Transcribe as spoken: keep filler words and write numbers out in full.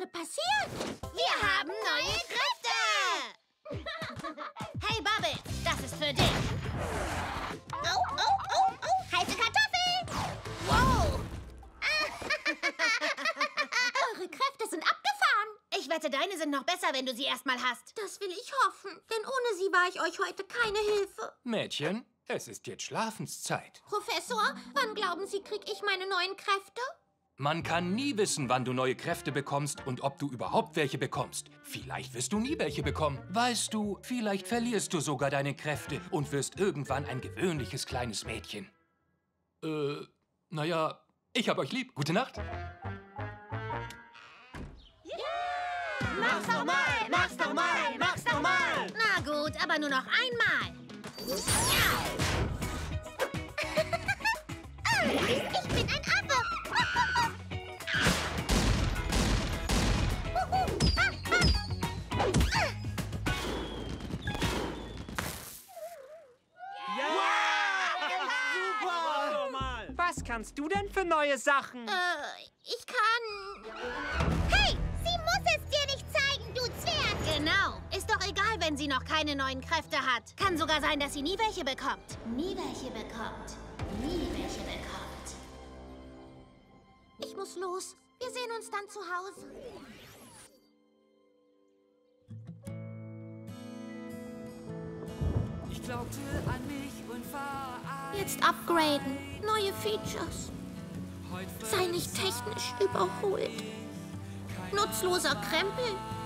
gerade passiert? Wir haben neue Kräfte! Hey, Bubble, das ist für dich. Oh, oh, oh, oh, heiße Kartoffel! Wow! Eure Kräfte sind abgefahren. Ich wette, deine sind noch besser, wenn du sie erstmal hast. Das will ich hoffen, denn ohne sie war ich euch heute keine Hilfe. Mädchen, es ist jetzt Schlafenszeit. Professor, wann glauben Sie, krieg ich meine neuen Kräfte? Man kann nie wissen, wann du neue Kräfte bekommst und ob du überhaupt welche bekommst. Vielleicht wirst du nie welche bekommen. Weißt du, vielleicht verlierst du sogar deine Kräfte und wirst irgendwann ein gewöhnliches kleines Mädchen. Äh, naja, ich hab euch lieb. Gute Nacht. Mach's nochmal, mach's nochmal, mach's nochmal. Na gut, aber nur noch einmal. Ja. Ich bin ein Affe. Was kannst du denn für neue Sachen? Äh, ich kann... Hey, sie muss es dir nicht zeigen, du Zwerg! Genau. Ist doch egal, wenn sie noch keine neuen Kräfte hat. Kann sogar sein, dass sie nie welche bekommt. Nie welche bekommt. Nie welche bekommt. Ich muss los. Wir sehen uns dann zu Hause. Ich glaubte an mich und war ein Jetzt upgraden. Neue Features. Sei nicht technisch überholt. Nutzloser Krempel.